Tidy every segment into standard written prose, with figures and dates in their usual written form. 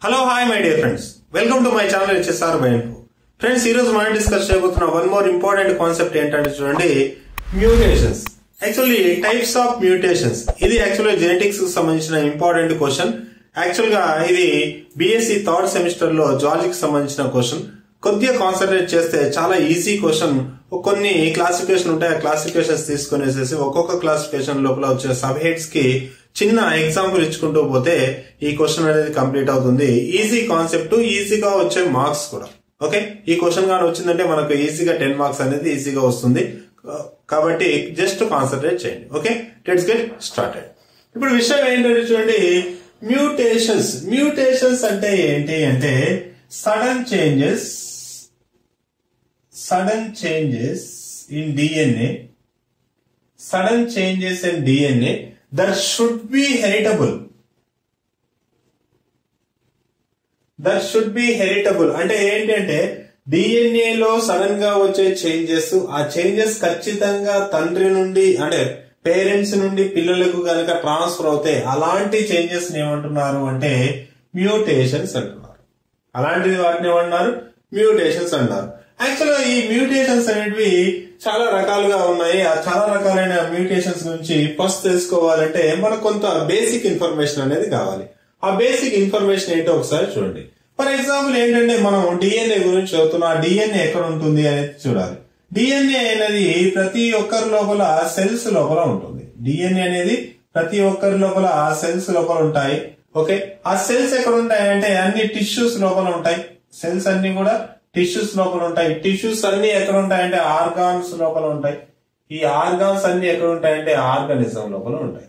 Hello hi my dear friends, welcome to my channel HSR by info. Friends, ఈ రోజు మనం discuss చేయబోతున్న one more important concept ఏంటంటే చూడండి, mutations. Actually types of mutations, ఇది actually genetics కు సంబంధించిన ఇంపార్టెంట్ క్వశ్చన్. యాక్చువల్ గా ఇది బిఎస్సి థర్డ్ సెమిస్టర్ లో జువాలజీకి సంబంధించిన క్వశ్చన్. కొద్దిగా కాన్సన్ట్రేట్ చేస్తే చాలా ఈజీ క్వశ్చన్. కొన్ని క్లాసిఫికేషన్ ఉంటాయి, ఆ క్లాసిఫికేషన్స్ తీసుకునేసేసి ఒక్కొక్క క్లాసిఫికేషన్ లోపల వచ్చే సబ్ హెడ్స్ కి చిన్న ఎగ్జాంపుల్ ఇచ్చుకుంటూ పోతే ఈ క్వశ్చన్ అనేది కంప్లీట్ అవుతుంది. ఈజీ కాన్సెప్ట్, ఈజీగా వచ్చే మార్క్స్ కూడా. ఓకే, ఈ క్వశ్చన్ కానీ వచ్చిందంటే మనకు ఈజీగా 10 మార్క్స్ అనేది ఈజీగా వస్తుంది. కాబట్టి జస్ట్ కాన్సన్ట్రేట్ చేయండి. Okay, let's get started. ఇప్పుడు విషయం ఏంటంటే చూడండి, మ్యూటేషన్స్ అంటే ఏంటి అంటే sudden changes in DNA, that should be heritable. అంటే ఏంటంటే DNA లో సడన్ గా వచ్చే చేంజెస్, ఆ చేంజెస్ ఖచ్చితంగా తండ్రి నుండి అంటే పేరెంట్స్ నుండి పిల్లలకు గనక ట్రాన్స్ఫర్ అవుతాయి. అలాంటి చేంజెస్ ఏమంటున్నారు అంటే మ్యూటేషన్స్ అంటున్నారు. అలాంటిది వాటిని ఏమన్నారు? మ్యూటేషన్స్ అంటారు. యాక్చువల్గా ఈ మ్యూటేషన్స్ అనేవి చాలా రకాలుగా ఉన్నాయి. ఆ చాలా రకాలైన మ్యూటేషన్స్ గురించి ఫస్ట్ తెలుసుకోవాలంటే మనకు కొంత బేసిక్ ఇన్ఫర్మేషన్ అనేది కావాలి. ఆ బేసిక్ ఇన్ఫర్మేషన్ ఏంటో ఒకసారి చూడండి. ఫర్ ఎగ్జాంపుల్ ఏంటంటే మనం డిఎన్ఏ గురించి చదువుతున్నాం. ఆ డిఎన్ఏ ఎక్కడ ఉంటుంది అనేది చూడాలి. డిఎన్ఏ అనేది ప్రతి ఒక్కరి లోపల సెల్స్ లోపల ఉంటుంది. డిఎన్ఏ అనేది ప్రతి ఒక్కరి లోపల సెల్స్ లోపల ఉంటాయి. ఓకే, ఆ సెల్స్ ఎక్కడ ఉంటాయి అంటే అన్ని టిష్యూస్ లోపల ఉంటాయి. సెల్స్ అన్ని కూడా టిష్యూస్ లోపల ఉంటాయి. టిష్యూస్ అన్ని ఎక్కడ ఉంటాయంటే ఆర్గాన్స్ లోపల ఉంటాయి. ఈ ఆర్గాన్స్ అన్ని ఎక్కడ ఉంటాయంటే ఆర్గానిజం లోపల ఉంటాయి.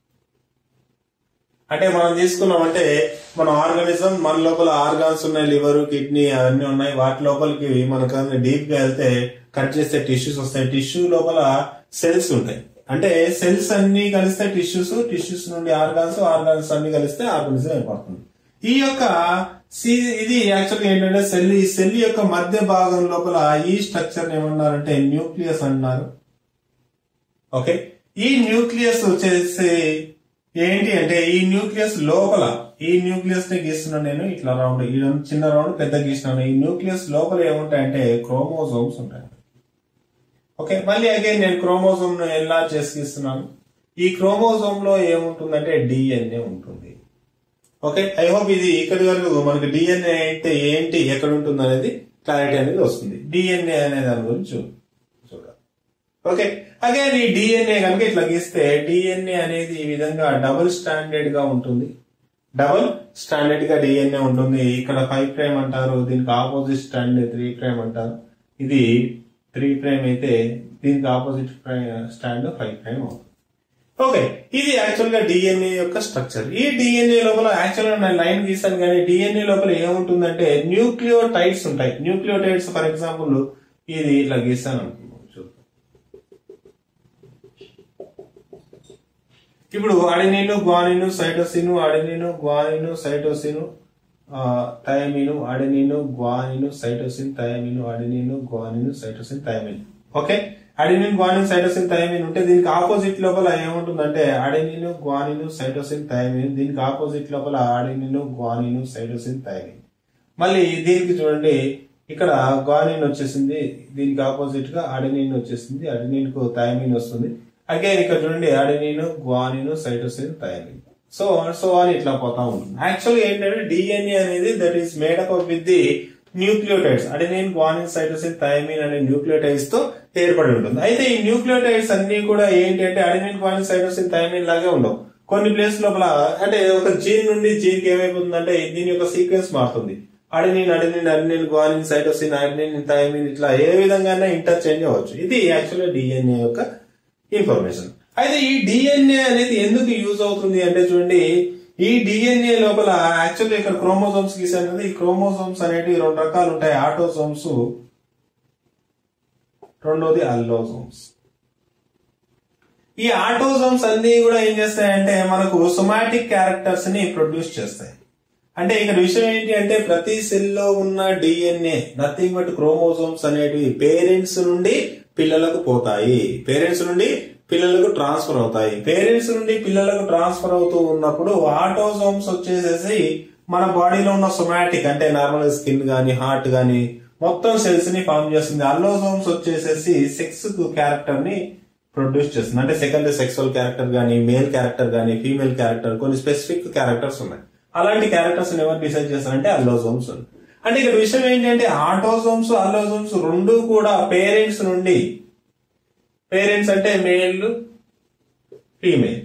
అంటే మనం తీసుకున్నామంటే మన ఆర్గానిజం, మన లోపల ఆర్గాన్స్ ఉన్నాయి, లివర్, కిడ్నీ అవన్నీ ఉన్నాయి. వాటి లోపలికి మనకు డీప్ గా వెళ్తే కట్ చేస్తే టిష్యూస్ వస్తాయి. టిష్యూ లోపల సెల్స్ ఉంటాయి. అంటే సెల్స్ అన్ని కలిస్తే టిష్యూస్ నుండి ఆర్గాన్స్ అన్ని కలిస్తే ఆర్గానిజం ఏర్పడుతుంది. ఈ యొక్క ఇది యాక్చువల్గా ఏంటంటే ఈ సెల్ యొక్క మధ్య భాగం లోపల ఈ స్ట్రక్చర్ ఏమన్నారంటే న్యూక్లియస్ అన్నారు. ఓకే, ఈ న్యూక్లియస్ వచ్చేసి ఏంటి అంటే ఈ న్యూక్లియస్ లోపల, ఈ న్యూక్లియస్ ని గీస్తున్నాను నేను ఇట్లా రౌండ్, ఈ చిన్న రౌండ్ పెద్ద గీసినాను. ఈ న్యూక్లియస్ లోపల ఏముంటాయంటే క్రోమోజోమ్స్ ఉంటాయి. ఓకే, మళ్ళీ అగైన్ నేను క్రోమోజోమ్ ను ఎలా చేసి గీస్తున్నాను. ఈ క్రోమోజోమ్ లో ఏముంటుందంటే డిఎన్ఏ ఉంటుంది. ఓకే, ఐ హోప్ ఇది ఇక్కడి వరకు మనకి డిఎన్ఏ అయితే ఏంటి, ఎక్కడ ఉంటుంది అనేది క్లారిటీ అనేది వస్తుంది. డిఎన్ఏ అనే దాని గురించి చూడాలి. ఓకే, అగైన్ ఈ డిఎన్ఏ కనుక ఇట్లా గీస్తే డిఎన్ఏ అనేది ఈ విధంగా డబుల్ స్టాండర్డ్ గా ఉంటుంది. డబుల్ స్టాండర్డ్ గా డిఎన్ఏ ఉంటుంది. ఇక్కడ 5' అంటారు, దీనికి ఆపోజిట్ స్టాండ్ 3' అంటారు. ఇది 3' అయితే దీనికి ఆపోజిట్ స్టాండ్ 5' అవుతుంది. ఓకే, ఇది యాక్చువల్ గా డిఎన్ఏ యొక్క స్ట్రక్చర్. ఈ డిఎన్ఏ లోపల యాక్చువల్ గా నేను లైన్ గీసాను, కానీ డిఎన్ఏ లోపల ఏముంటుందంటే న్యూక్లియోటైడ్స్ ఉంటాయి. న్యూక్లియోటైడ్స్ ఫర్ ఎగ్జాంపుల్ ఇది ఇట్లా గీసాను అనుకున్నాం. ఇప్పుడు adenine, guanine, cytosine, adenine, guanine, cytosine, thymine, adenine, guanine, cytosine, thymine, adenine, guanine, cytosine, thymine. Okay, adenine, guanine, cytosine, thymine ఉంటే దీనికి ఆపోజిట్ లోపల ఏముంటుందంటే అడెనిన్, గ్వానిన్, సైటోసిన్, థైమిన్. దీనికి ఆపోజిట్ లోపల అడెనిన్, గ్వానిన్, సైటోసిన్, థైమిన్. మళ్ళీ దీనికి చూడండి, ఇక్కడ గ్వానిన్ వచ్చేసింది, దీనికి ఆపోజిట్ గా అడెనిన్ వచ్చేసింది, అడెనిన్ కు థైమిన్ వస్తుంది. అగైన్ ఇక్కడ చూడండి adenine, guanine, cytosine, thymine, so అని ఇట్లా పోతా ఉంటుంది. యాక్చువల్గా ఏంటంటే డిఎన్ఏ అనేది that is made up up with the nucleotides. Adenine, guanine, cytosine, thymine అనే న్యూక్లియోటైడ్స్ తో ఏర్పడి ఉంటుంది. అయితే ఈ న్యూక్లియోటైడ్స్ అన్ని కూడా ఏంటి అంటే అడెనిన్, గ్వానిన్, సైటోసిన్, థైమిన్ లాగే ఉండవు. కొన్ని ప్లేస్ లోపల అంటే ఒక జీన్ నుండి జీన్ కి ఏమైపోతుందంటే దీని యొక్క సీక్వెన్స్ మారుతుంది. Adenine, guanine, cytosine, adenine, thymine ఇట్లా ఏ విధంగా ఇంటర్చేంజ్ అవ్వచ్చు. ఇది యాక్చువల్గా డిఎన్ఏ యొక్క ఇన్ఫర్మేషన్. అయితే ఈ డిఎన్ఏ అనేది ఎందుకు యూజ్ అవుతుంది అంటే చూడండి, ఈ డిఎన్ఏ లోపల యాక్చువల్లీ ఇక్కడ క్రోమోజోమ్స్ గీసాను కదా, ఈ క్రోమోజోమ్స్ అనేవి 2 రకాలు ఉంటాయి. ఆటోజోమ్స్, రెండోది అల్లోజోమ్స్. ఈ ఆటోజోమ్స్ అన్ని కూడా ఏం చేస్తాయంటే మనకు సోమాటిక్ క్యారెక్టర్స్ ని ప్రొడ్యూస్ చేస్తాయి. అంటే ఇక్కడ విషయం ఏంటి అంటే ప్రతి సెల్ లో ఉన్న డిఎన్ఏ నథింగ్ బట్ క్రోమోజోమ్స్ అనేటివి పేరెంట్స్ నుండి పిల్లలకు పోతాయి, పేరెంట్స్ నుండి పిల్లలకు ట్రాన్స్ఫర్ అవుతాయి. పేరెంట్స్ నుండి పిల్లలకు ట్రాన్స్ఫర్ అవుతూ ఉన్నప్పుడు ఆటోజోమ్స్ వచ్చేసేసి మన బాడీలో ఉన్న సొమాటిక్ అంటే నార్మల్ స్కిన్ గానీ హార్ట్ గానీ మొత్తం సెల్స్ ని ఫామ్ చేస్తుంది. అల్లోజోమ్స్ వచ్చేసేసి సెక్స్ క్యారెక్టర్ ని ప్రొడ్యూస్ చేస్తుంది. అంటే సెకండరీ సెక్సువల్ క్యారెక్టర్ గానీ, మేల్ క్యారెక్టర్ గానీ, ఫీమేల్ క్యారెక్టర్, కొన్ని స్పెసిఫిక్ క్యారెక్టర్స్ ఉన్నాయి. అలాంటి క్యారెక్టర్స్ ఎవరు డిసైడ్ చేస్తారంటే అల్లోజోమ్స్. అంటే ఇక్కడ విషయం ఏంటంటే ఆటోజోమ్స్, అల్లోజోమ్స్ రెండు కూడా పేరెంట్స్ నుండి, పేరెంట్స్ అంటే మేల్ ఫీమేల్,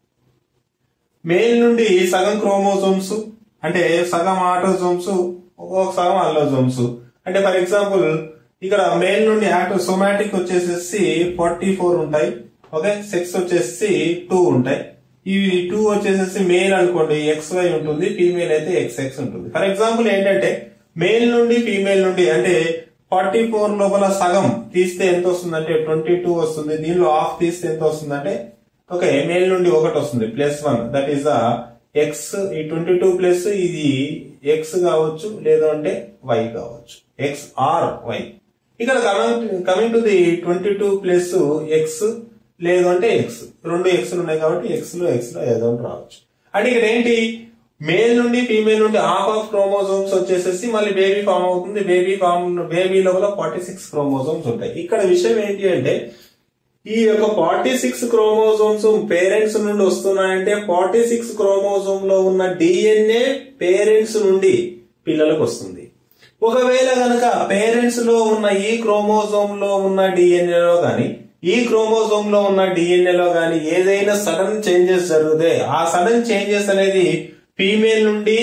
మేల్ నుండి సగం క్రోమోజోమ్స్ అంటే సగం ఆటోజోమ్స్, ఒక సగం అల్లోజోమ్స్. అంటే ఫర్ ఎగ్జాంపుల్ ఇక్కడ మేల్ నుండి సోమాటిక్ వచ్చేసేసి 44 ఉంటాయి. ఓకే, సెక్స్ వచ్చేసి 2 ఉంటాయి. ఈ 2 వచ్చేసేసి మేల్ అనుకోండి XY ఉంటుంది, ఫీమేల్ అయితే XX ఉంటుంది. ఫర్ ఎగ్జాంపుల్ ఏంటంటే మేల్ నుండి ఫీమేల్ నుండి అంటే 44 లోపల సగం తీస్తే ఎంత వస్తుందంటే 22 వస్తుంది. దీనిలో హాఫ్ తీస్తే ఎంత వస్తుందంటే ఓకే మేల్ నుండి 1 వస్తుంది, +1, దట్ ఈస్ ద ఎక్స్. ఈ 22 ప్లస్ ఇది ఎక్స్ కావచ్చు, లేదు అంటే వై కావచ్చు, ఎక్స్ ఆర్ వై. ఇక్కడ coming to the 22 plus X లేదు అంటే ఎక్స్, రెండు ఎక్స్లు ఉన్నాయి కాబట్టి ఎక్స్ లో ఏదో ఒకటి రావచ్చు. అంటే ఇక్కడ ఏంటి, మేల్ నుండి ఫీమేల్ నుండి హాఫ్ ఆఫ్ క్రోమోజోమ్స్ వచ్చేసేసి మళ్ళీ బేబీ ఫామ్ అవుతుంది. బేబీ లోపల 46 క్రోమోజోమ్స్ ఉంటాయి. ఇక్కడ విషయం ఏంటి అంటే ఈ యొక్క 46 క్రోమోజోమ్స్ పేరెంట్స్ నుండి వస్తున్నాయంటే 46 క్రోమోజోమ్ లో ఉన్న డిఎన్ఏ పేరెంట్స్ నుండి పిల్లలకు వస్తుంది. ఒకవేళ గనక పేరెంట్స్ లో ఉన్న ఈ క్రోమోజోమ్ లో ఉన్న డిఎన్ఏలో గాని, ఈ క్రోమోజోమ్ లో ఉన్న డిఎన్ఏలో గాని ఏదైనా సడన్ చేంజెస్ జరిగితే ఆ సడన్ చేంజెస్ అనేది ఫీమేల్ నుండి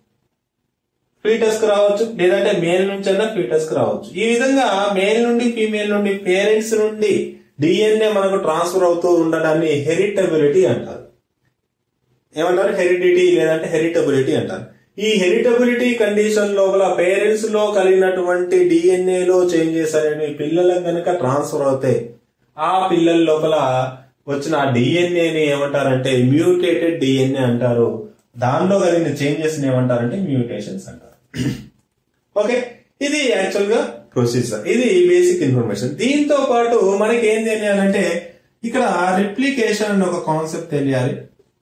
ఫీటస్ కు రావచ్చు, లేదంటే మేల్ నుంచి అన్న ఫీటస్ కు రావచ్చు. ఈ విధంగా మేల్ నుండి ఫీమేల్ నుండి పేరెంట్స్ నుండి డిఎన్ఏ మనకు ట్రాన్స్ఫర్ అవుతూ ఉండడాన్ని హెరిటబిలిటీ అంటారు. ఏమంటారు, హెరిడిటీ లేదంటే హెరిటబిలిటీ అంటారు. ఈ హెరిటబిలిటీ కండిషన్ లోపల పేరెంట్స్ లో కలిగినటువంటి డిఎన్ఏ లో చేంజెస్ అనేవి పిల్లలకు కనుక ట్రాన్స్ఫర్ అవుతాయి, ఆ పిల్లల లోపల వచ్చిన ఆ డిఎన్ఏని ఏమంటారంటే మ్యూటేటెడ్ డిఎన్ఏ అంటారు. దానిలో కలిగిన చేంజెస్ ఏమంటారంటే మ్యూటేషన్స్ అంటారు. ఓకే, ఇది యాక్చువల్ గా ప్రొసీజర్, ఇది బేసిక్ ఇన్ఫర్మేషన్. దీంతో పాటు మనకి ఏం తెలియాలంటే ఇక్కడ రిప్లికేషన్ అనే ఒక కాన్సెప్ట్ తెలియాలి.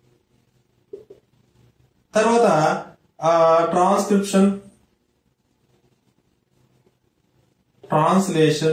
తర్వాత ట్రాన్స్క్రిప్షన్, ట్రాన్స్లేషన్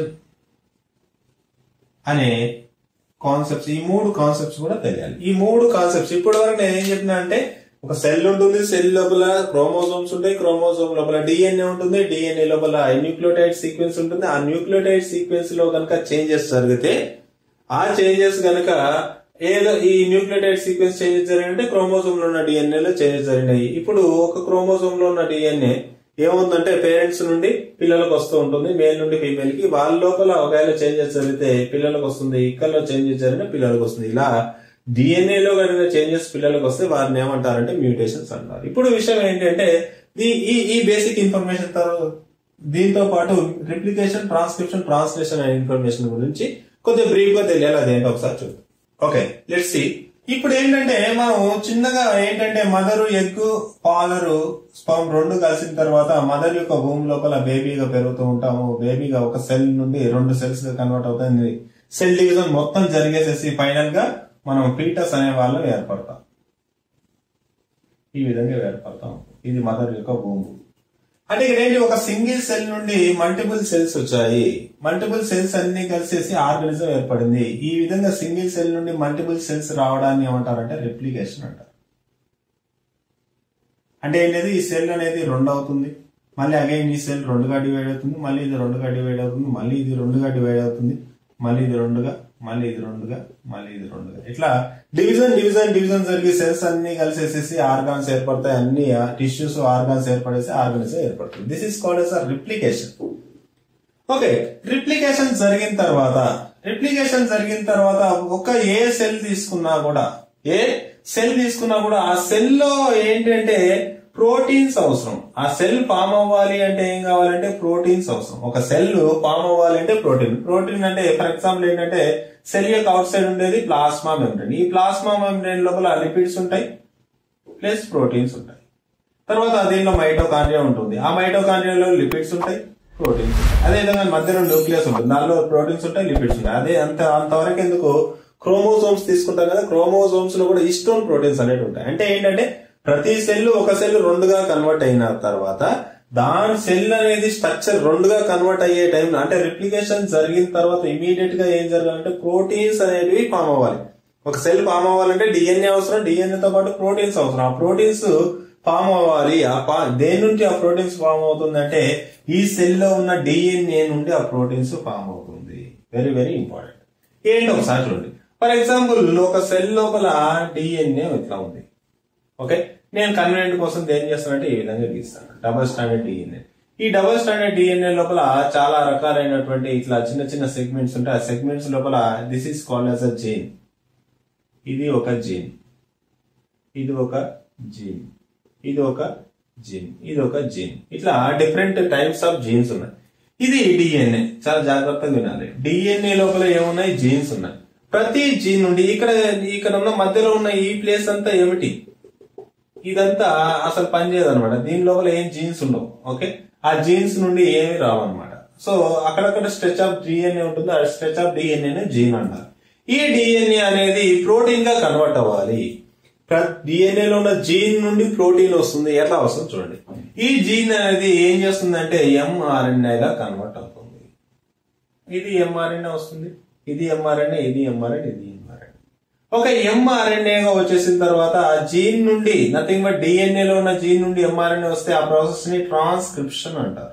అనే కాన్సెప్ట్స్, ఈ 3 కాన్సెప్ట్స్ కూడా తెలియాలి. ఈ 3 కాన్సెప్ట్స్ ఇప్పటి వరకు నేను ఏం చెప్పినా అంటే ఒక సెల్ ఉంటుంది, సెల్ లోపల క్రోమోజోమ్స్ ఉంటాయి, క్రోమోజోమ్ లోపల డిఎన్ఏ ఉంటుంది, డిఎన్ఏ లోపల న్యూక్లియోటైడ్ సీక్వెన్స్ ఉంటుంది. ఆ న్యూక్లియోటైడ్ సీక్వెన్స్ లో కనుక చేంజెస్ జరిగితే ఆ చేంజెస్ కనుక ఏదో ఈ న్యూక్లియోటైడ్ సీక్వెన్స్ చేంజెస్ జరిగినట్టే క్రోమోజోమ్ లో ఉన్న డిఎన్ఏ లో చేంజెస్ జరిగినాయి. ఇప్పుడు ఒక క్రోమోజోమ్ లో ఉన్న డిఎన్ఏ ఏముందంటే పేరెంట్స్ నుండి పిల్లలకు వస్తూ ఉంటుంది, మేల్ నుండి ఫీమేల్ కి. వాళ్ళ లోపల ఒకవేళ చేంజెస్ జరిగితే పిల్లలకు వస్తుంది, ఇక్కడ చేంజెస్ జరిగిన పిల్లలకు వస్తుంది. ఇలా డిఎన్ఏ లో కనుక చేంజెస్ పిల్లలకు వస్తే వారిని ఏమంటారంటే మ్యూటేషన్స్ అంటారు. ఇప్పుడు విషయం ఏంటంటే ఈ బేసిక్ ఇన్ఫర్మేషన్ దీంతో పాటు రిప్లికేషన్, ట్రాన్స్క్రిప్షన్, ట్రాన్స్లేషన్ అనే ఇన్ఫర్మేషన్ గురించి కొద్దిగా బ్రీఫ్ గా తెలియాలి. అదేంటో ఒకసారి చూద్దాం. Okay, let's see. ఇప్పుడు ఏంటంటే మనం చిన్నగా ఏంటంటే మదర్ ఎగ్, ఫాదర్ స్పర్మ్ రెండు కలిసిన తర్వాత మదర్ యొక్క భూమి లోపల బేబీగా పెరుగుతూ ఉంటాము. బేబీగా ఒక సెల్ నుండి 2 సెల్స్ గా కన్వర్ట్ అవుతుంది. సెల్ డివిజన్ మొత్తం జరిగేసేసి ఫైనల్ గా మనం ఫీటస్ అనే వాళ్ళు ఏర్పడతాం. ఈ విధంగా ఏర్పడతాం. ఇది మదర్ యొక్క భూమి. అంటే ఇక్కడ ఏంటి, ఒక సింగిల్ సెల్ నుండి మల్టిపుల్ సెల్స్ వచ్చాయి. మల్టిపుల్ సెల్స్ అన్ని కలిసేసి ఆర్గానిజం ఏర్పడింది. ఈ విధంగా సింగిల్ సెల్ నుండి మల్టిపుల్ సెల్స్ రావడాన్ని ఏమంటారంటే రెప్లికేషన్ అంటారు. అంటే ఏంటది, ఈ సెల్ అనేది 2 అవుతుంది, మళ్ళీ అగైన్ ఈ సెల్ 2గా డివైడ్ అవుతుంది, మళ్ళీ ఇది 2గా డివైడ్ అవుతుంది, మళ్ళీ ఇది 2గా డివైడ్ అవుతుంది, మళ్ళీ ఇది 2గా, మళ్ళీ ఇది 2గా, మళ్ళీ ఇది 2గా. ఇట్లా డివిజన్ జరిగి సెల్స్ అన్ని కలిసేసేసి ఆర్గాన్స్ ఏర్పడతాయి. అన్ని టిష్యూస్ ఆర్గాన్స్ ఏర్పడేసి ఆర్గానిజం ఏర్పడుతుంది. This is called as replication. Okay, replication జరిగిన తర్వాత ఒక ఏ సెల్ తీసుకున్నా కూడా ఆ సెల్ లో ఏంటంటే ప్రోటీన్స్ అవసరం. ఆ సెల్ ఫామ్ అవ్వాలి అంటే ఏం కావాలంటే ప్రోటీన్స్ అవసరం. ఒక సెల్ ఫామ్ అవ్వాలి అంటే ప్రోటీన్ అంటే ఫర్ ఎగ్జాంపుల్ ఏంటంటే సెల్ యొక్క అవుట్ సైడ్ ఉండేది ప్లాస్మా మెంబ్రేన్. ఈ ప్లాస్మా మెంబ్రేన్ లోపల లిపిడ్స్ ఉంటాయి ప్లస్ ప్రోటీన్స్ ఉంటాయి. తర్వాత దీనిలో మైటోకాండ్రియా ఉంటుంది. ఆ మైటోకాండ్రియాలో లిపిడ్స్ ఉంటాయి, ప్రోటీన్స్ ఉంటాయి. అదే విధంగా మధ్యలో న్యూక్లియస్ ఉంటుంది, దానిలో ప్రోటీన్స్ ఉంటాయి, లిపిడ్స్ ఉంటాయి. అదే అంతవరకు ఎందుకు క్రోమోజోమ్స్ తీసుకుంటాం కదా, క్రోమోజోమ్స్ లో కూడా హిస్టోన్ ప్రోటీన్స్ అనేవి ఉంటాయి. అంటే ఏంటంటే ప్రతి సెల్ ఒక సెల్ రెండుగా కన్వర్ట్ అయిన తర్వాత దాని సెల్ అనేది స్ట్రక్చర్ రెండుగా కన్వర్ట్ అయ్యే టైంలో అంటే రిప్లికేషన్ జరిగిన తర్వాత ఇమీడియట్ గా ఏం జరగాలంటే ప్రోటీన్స్ అనేవి ఫామ్ అవ్వాలి. ఒక సెల్ ఫామ్ అవ్వాలంటే డిఎన్ఏ అవసరం, డిఎన్ఏతో పాటు ప్రోటీన్స్ అవసరం. ఆ ప్రోటీన్స్ ఫామ్ అవ్వాలి. దేని నుండి ఆ ప్రోటీన్స్ ఫామ్ అవుతుంది అంటే ఈ సెల్ లో ఉన్న డిఎన్ఏ నుండి ఆ ప్రోటీన్స్ ఫామ్ అవుతుంది. Very very important. ఏంటి ఒకసారి చూడండి. ఫర్ ఎగ్జాంపుల్ ఒక సెల్ లోపల డిఎన్ఏ ఇట్లా ఉంది. ఓకే, నేను కన్వీనియంట్ కోసం దేని చేస్తానంటే ఈ విధంగా గీస్తాను, డబుల్ స్టాండర్డ్ డిఎన్ఏ. ఈ డబుల్ స్టాండర్డ్ డిఎన్ఏ లోపల చాలా రకాలైనటువంటి ఇట్లా చిన్న చిన్న సెగ్మెంట్స్ ఉంటాయి. ఆ సెగ్మెంట్స్ లోపల this is called as a gene. ఇది ఒక జీన్, ఇది ఒక జీన్, ఇది ఒక జీన్, ఇది ఒక జీన్. ఇట్లా డిఫరెంట్ టైప్స్ ఆఫ్ జీన్స్ ఉన్నాయి. ఇది డిఎన్ఏ. చాలా జాగ్రత్తగా వినాలి. డిఎన్ఏ లోపల ఏమున్నాయి? జీన్స్ ఉన్నాయి. ప్రతి జీన్ నుండి ఇక్కడ ఉన్న మధ్యలో ఉన్న ఈ ప్లేస్ అంతా ఏమిటి? ఇదంతా అసలు పనిచేయదు అనమాట. దీని లోపల ఏం జీన్స్ ఉండవు. ఓకే, ఆ జీన్స్ నుండి ఏమి రావన్నమాట. సో అక్కడక్కడ స్ట్రెచ్ ఆఫ్ డిఎన్ఏ ఉంటుంది. ఆ స్ట్రెచ్ ఆఫ్ డిఎన్ఏ జీన్ అంటారు. ఈ డిఎన్ఏ అనేది ప్రోటీన్ గా కన్వర్ట్ అవ్వాలి. డిఎన్ఏ లో ఉన్న జీన్ నుండి ప్రోటీన్ వస్తుంది. ఎట్లా వస్తుంది చూడండి. ఈ జీన్ అనేది ఏం చేస్తుందంటే ఎంఆర్ఎన్ఏగా కన్వర్ట్ అవుతుంది. ఇది ఎంఆర్ఎన్ఏ వస్తుంది, ఇది ఎంఆర్ఎన్ఏ, ఇది ఎంఆర్ఎన్ఏ, ఇది ఎంఆర్ఎన్ఏ. ఒక ఎంఆర్ఎన్ఏగా వచ్చేసిన తర్వాత ఆ జీన్ నుండి నథింగ్ బట్ డిఎన్ఏ లో ఉన్న జీన్ నుండి ఎంఆర్ఎన్ఏ వస్తే ఆ ప్రాసెస్ ని ట్రాన్స్క్రిప్షన్ అంటారు.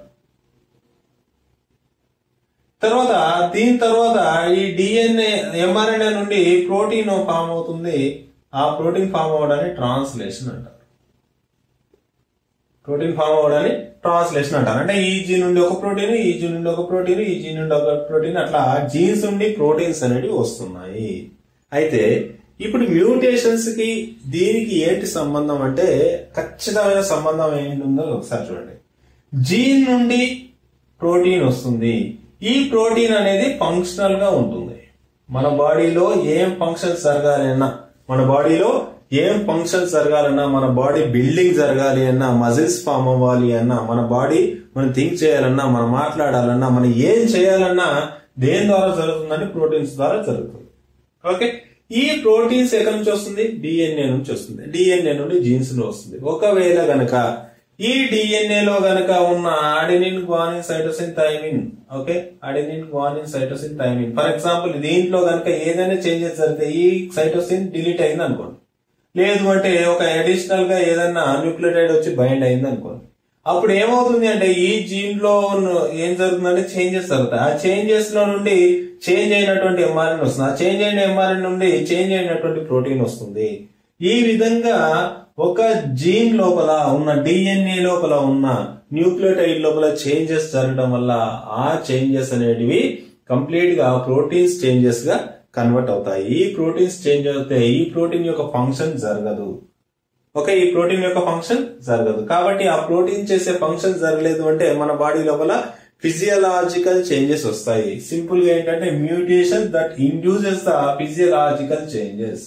తర్వాత దీని తర్వాత ఈ డిఎన్ఏ ఎంఆర్ఎన్ఏ నుండి ప్రోటీన్ ఫామ్ అవుతుంది. ఆ ప్రోటీన్ ఫామ్ అవడాన్ని ట్రాన్స్లేషన్ అంటారు. ప్రోటీన్ ఫామ్ అవడాన్ని ట్రాన్స్లేషన్ అంటారు. అంటే ఈ జీన్ నుండి ఒక ప్రోటీన్, ఈ జీన్ నుండి ఒక ప్రోటీన్, ఈ జీన్ నుండి ఒక ప్రోటీన్, అట్లా జీన్స్ నుండి ప్రోటీన్స్ అనేవి వస్తున్నాయి. అయితే ఇప్పుడు మ్యూటేషన్స్ కి దీనికి ఏంటి సంబంధం అంటే ఖచ్చితమైన సంబంధం ఏంటి ఉందో ఒకసారి చూడండి. జీన్ నుండి ప్రోటీన్ వస్తుంది. ఈ ప్రోటీన్ అనేది ఫంక్షనల్ గా ఉంటుంది. మన బాడీలో ఏం ఫంక్షన్స్ జరగాలన్నా, మన బాడీలో ఏం ఫంక్షన్స్ జరగాలన్నా, మన బాడీ బిల్డింగ్ జరగాలి అన్నా, మజిల్స్ ఫామ్ అవ్వాలి అన్నా, మన బాడీ మనం థింక్ చేయాలన్నా, మనం మాట్లాడాలన్నా, మనం ఏం చేయాలన్నా దేని ద్వారా జరుగుతుందంటే ప్రోటీన్స్ ద్వారా జరుగుతుంది. ఓకే, ఈ ప్రోటీన్స్ ఎక్కడి నుంచి వస్తుంది? డిఎన్ఏ నుంచి వస్తుంది. డిఎన్ఏ నుండి జీన్స్ లో వస్తుంది. ఒకవేళ గనక ఈ డిఎన్ఏ లో గనక ఉన్న adenine, guanine, cytosine, thymine, okay, adenine, guanine, cytosine, thymine, for example దీంట్లో గనక ఏదైనా చేంజెస్ జరిగితే ఈ సైటోసిన్ డిలీట్ అయింది అనుకోండి, లేదు అంటే ఒక అడిషనల్ గా ఏదైనా న్యూక్లియోటైడ్ వచ్చి బైండ్ అయింది అనుకోండి, అప్పుడు ఏమవుతుంది అంటే ఈ జీన్ లో ఏం జరుగుతుందంటే చేంజెస్ జరుగుతాయి. ఆ చేంజెస్ లో నుండి చేంజ్ అయినటువంటి ఎంఆర్ఎన్ వస్తుంది. ఆ చేంజ్ అయిన ఎంఆర్ఎన్ నుండి చేంజ్ అయినటువంటి ప్రోటీన్ వస్తుంది. ఈ విధంగా ఒక జీన్ లోపల ఉన్న డిఎన్ఏ లోపల ఉన్న న్యూక్లియోటైడ్ లోపల చేంజెస్ జరగడం వల్ల ఆ చేంజెస్ అనేటివి కంప్లీట్ గా ప్రోటీన్స్ చేంజెస్ గా కన్వర్ట్ అవుతాయి. ఈ ప్రోటీన్స్ చేంజ్ అవుతే ఈ ప్రోటీన్ యొక్క ఫంక్షన్ జరగదు. ఓకే, ఈ ప్రోటీన్ యొక్క ఫంక్షన్ జరగదు. కాబట్టి ఆ ప్రోటీన్ చేసే ఫంక్షన్ జరగలేదు అంటే మన బాడీ లోపల ఫిజియలాజికల్ చేంజెస్ వస్తాయి. సింపుల్ గా ఏంటంటే mutation that induces the physiological changes.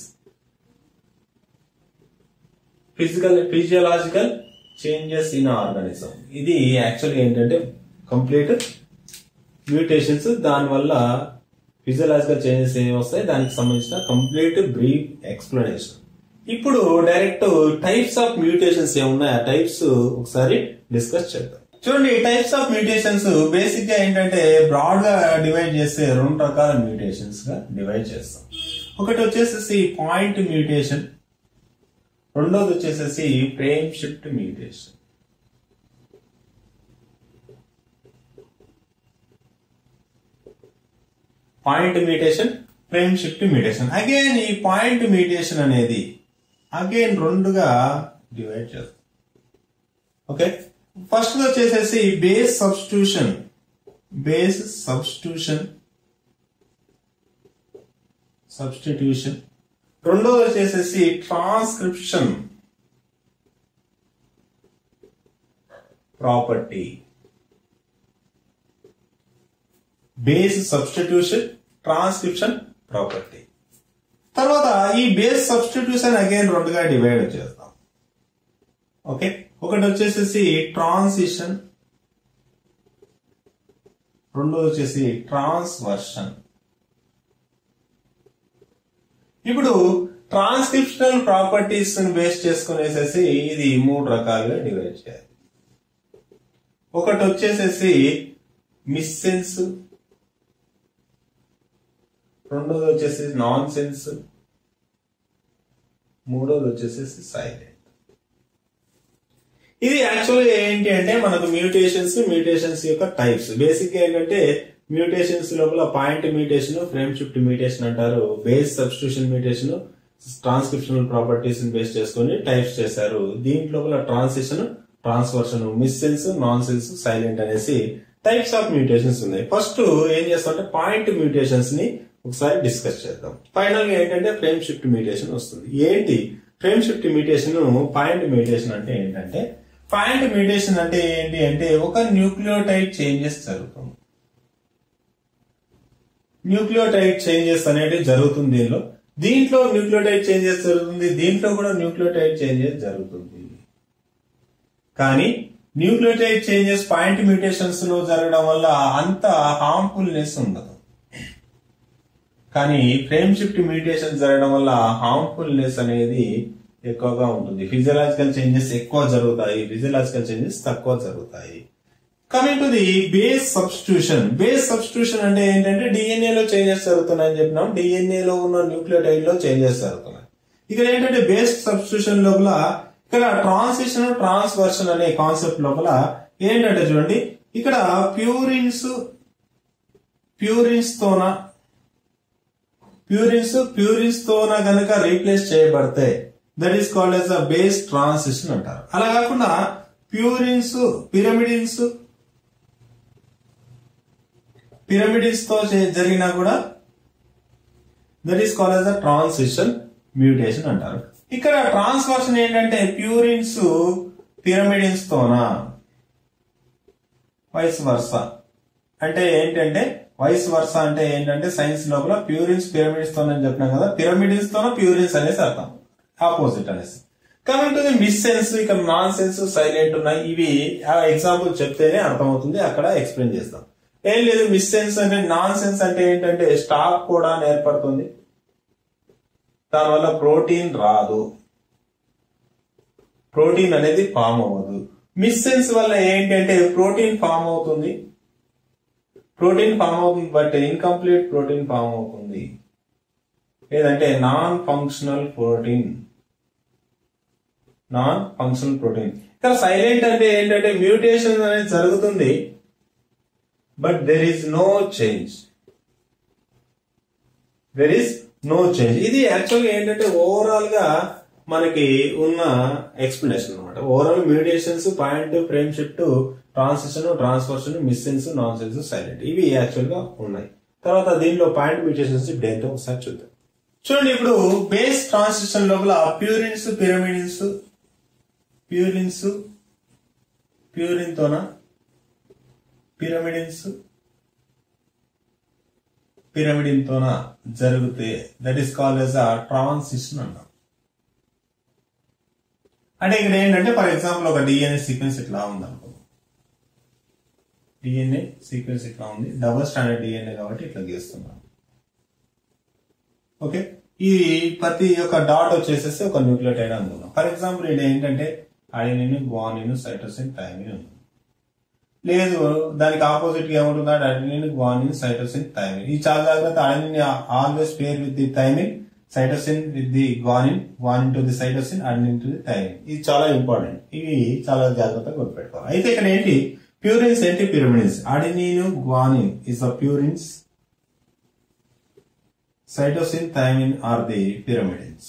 Physiological changes in organism. ఇది యాక్చువల్గా ఏంటంటే కంప్లీట్ మ్యూటేషన్స్. దానివల్ల ఫిజియలాజికల్ చేంజెస్ ఏమి వస్తాయి దానికి సంబంధించిన కంప్లీట్ బ్రీఫ్ ఎక్స్ప్లెనేషన్. ఇప్పుడు డైరెక్ట్ టైప్స్ ఆఫ్ మ్యూటేషన్స్ ఏమున్నాయి ఆ టైప్స్ ఒకసారి డిస్కస్ చేద్దాం. చూడండి, టైప్స్ ఆఫ్ మ్యూటేషన్స్ బేసిక్ గా ఏంటంటే బ్రాడ్ గా డివైడ్ చేస్తే రెండు రకాల మ్యూటేషన్స్ గా డివైడ్ చేస్తాం. ఒకటి వచ్చేసేసి పాయింట్ మ్యూటేషన్, రెండోది వచ్చేసేసి frame shift mutation. Point mutation, frame shift mutation. Again ఈ పాయింట్ మ్యూటేషన్ అనేది అగైన్ రెండుగా డివైడ్ చేస్తాం. ఓకే, ఫస్ట్ వచ్చేసేసి బేస్ సబ్స్టిట్యూషన్. రెండోది వచ్చేసేసి transcription property. Base substitution, transcription property. తర్వాత ఈ బేస్ సబ్స్టిట్యూషన్ అగైన్ రెండుగా డివైడ్ చేస్తాం. ఓకే, ఒకటి వచ్చేసేసి ట్రాన్సిషన్, రెండోది వచ్చేసి ట్రాన్స్వర్షన్. ఇప్పుడు ట్రాన్స్క్రిప్షనల్ ప్రాపర్టీస్ బేస్ చేసుకునేసేసి ఇది 3 రకాలుగా డివైడ్ చేయాలి. ఒకటి వచ్చేసేసి మిస్సెన్స్, రెండోది వచ్చేసి నాన్ సెన్స్, మూడోది వచ్చేసేసి సైలెంట్. ఇది యాక్చువల్గా ఏంటి అంటే మనకు మ్యూటేషన్స్ యొక్క టైప్స్. బేసిక్ గా ఏంటంటే మ్యూటేషన్స్ లోపల point mutation, frame shift mutation అంటారు, base substitution mutation, transcriptional properties base చేసుకుని టైప్స్ చేశారు. దీంట్లోపల transition, transversion, missense, nonsense, silent అనేసి టైప్స్ ఆఫ్ మ్యూటేషన్స్ ఉన్నాయి. ఫస్ట్ ఏం చేస్తామంటే పాయింట్ మ్యూటేషన్స్ ని ఒకసారి డిస్కస్ చేద్దాం. ఫైనల్ గా ఏంటంటే ఫ్రేమ్ షిఫ్ట్ మ్యూటేషన్ వస్తుంది. ఏంటి frame shift mutation, point mutation అంటే ఏంటంటే, పాయింట్ మ్యూటేషన్ అంటే ఏంటి అంటే ఒక న్యూక్లియోటైడ్ చేంజెస్ జరుగుతుంది. న్యూక్లియోటైడ్ చేంజెస్ అనేది జరుగుతుంది. దీంట్లో న్యూక్లియోటైడ్ చేంజెస్ జరుగుతుంది, దీంట్లో కూడా న్యూక్లియోటైడ్ చేంజెస్ జరుగుతుంది. కానీ న్యూక్లియోటైడ్ చేంజెస్ పాయింట్ మ్యూటేషన్స్ లో జరగడం వల్ల అంత హార్మ్ఫుల్నెస్ ఉండదు. కానీ ఫ్రేమ్ షిఫ్ట్ మ్యూటేషన్ జరగడం వల్ల హార్మ్ఫుల్నెస్ అనేది ఎక్కువగా ఉంటుంది. ఫిజియలాజికల్ చేంజెస్ ఎక్కువ జరుగుతాయి, ఫిజియలాజికల్ చేంజెస్ తక్కువ జరుగుతాయి. Coming to the base substitution అంటే ఏంటంటే డిఎన్ఏ లో చేంజెస్ జరుగుతున్నాయని చెప్పినాం. డిఎన్ఏ లో ఉన్న న్యూక్లియోటైడ్ లో చేంజెస్ జరుగుతున్నాయి. ఇక్కడ ఏంటంటే బేస్ సబ్స్టిట్యూషన్ లోపల ఇక్కడ ట్రాన్సిషన్, ట్రాన్స్వర్షన్ అనే కాన్సెప్ట్ లోపల ఏంటంటే చూడండి, ఇక్కడ ప్యూరిన్స్ తోన గనక రీప్లేస్ చేయబడితే that is called as a base transition అంటారు. అలా కాకుండా పిరమిడిన్స్ తో జరిగినా కూడా that is called as a transition mutation అంటారు. ఇక్కడ ట్రాన్స్వర్షన్ ఏంటంటే ప్యూరిన్స్ పిరమిడిన్స్ తోనా వైస్ వర్సా అంటే ఏంటంటే సైన్స్ లోపల ప్యూరిన్స్ పిరమిడ్స్ తోనని చెప్పినాం కదా, పిరమిడిన్స్ తోన ప్యూరిన్స్ అనేసి అర్థం, ఆపోజిట్ అనేసి. కమింగ్ టు ది మిస్సెన్స్, ఇక్కడ నాన్ సెన్స్, సైలెంట్ ఉన్నాయి. ఇవి ఎగ్జాంపుల్ చెప్తేనే అర్థమవుతుంది, అక్కడ ఎక్స్ప్లెయిన్ చేస్తాం. ఏం లేదు, మిస్సెన్స్ అంటే నాన్ సెన్స్ అంటే ఏంటంటే స్టాప్ కూడా ఏర్పడుతుంది, దానివల్ల ప్రోటీన్ రాదు, ప్రోటీన్ అనేది ఫామ్ అవ్వదు. మిస్సెన్స్ వల్ల ఏంటంటే ప్రోటీన్ ఫామ్ అవుతుంది బట్ ఇన్కంప్లీట్ ప్రోటీన్ ఫామ్ అవుతుంది, లేదంటే నాన్ ఫంక్షనల్ ప్రోటీన్. ఇక్కడ సైలెంట్ అంటే ఏంటంటే మ్యూటేషన్ అనేది జరుగుతుంది but there is no change. ఇది యాక్చువల్గా ఏంటంటే ఓవరాల్ గా మనకి ఉన్న ఎక్స్ప్లెనేషన్ అనమాట. Overall mutations, point, frame shift, transition, transversion, missense, nonsense, silent, ఇవి యాక్చువల్ గా ఉన్నాయి. తర్వాత దీనిలో పాయింట్ మ్యూటేషన్స్ ఇప్పుడు ఏంటో ఒకసారి చూద్దాం. చూడండి, ఇప్పుడు బేస్ ట్రాన్సిషన్ లోపల ప్యూరిన్స్ తోన పిరమిడిన్ తోన జరిగితే that is called as a transition అన్నాం. అంటే ఇక్కడ ఏంటంటే ఫర్ ఎగ్జాంపుల్ ఒక డిఎన్ఏ సీక్వెన్స్ ఇట్లా ఉందనుకో, డబుల్ స్టాండర్డ్ డిఎన్ఏ కాబట్టి ఇట్లా గీస్తున్నాం. ఓకే, ఈ ప్రతి ఒక్క డాట్ వచ్చేసేసి ఒక న్యూక్లియోటైడ్ అనుకున్నాం. ఫర్ ఎగ్జాంపుల్ ఇది ఏంటంటే అడెనిన్, గ్వానిన్, సైటోసిన్, థైమిన్ ఉంది. లేదు, దానికి ఆపోజిట్ గా ఏముంటుంది, అడెనిన్, గ్వానిన్, సైటోసిన్, థైమిన్. ఇది చాలా జాగ్రత్త. Adenine always pair with the thymine, cytosine with the guanine to the cytosine, adenine to the thymine. ఇది చాలా ఇంపార్టెంట్, ఇవి చాలా జాగ్రత్తగా గుర్తుపెట్టుకోవాలి. అయితే ఇక్కడ ఏంటి ప్యూరిన్స్ ఏంటి pyrimidines, adenine, guanine is the purines, cytosine, thymine are the pyrimidines.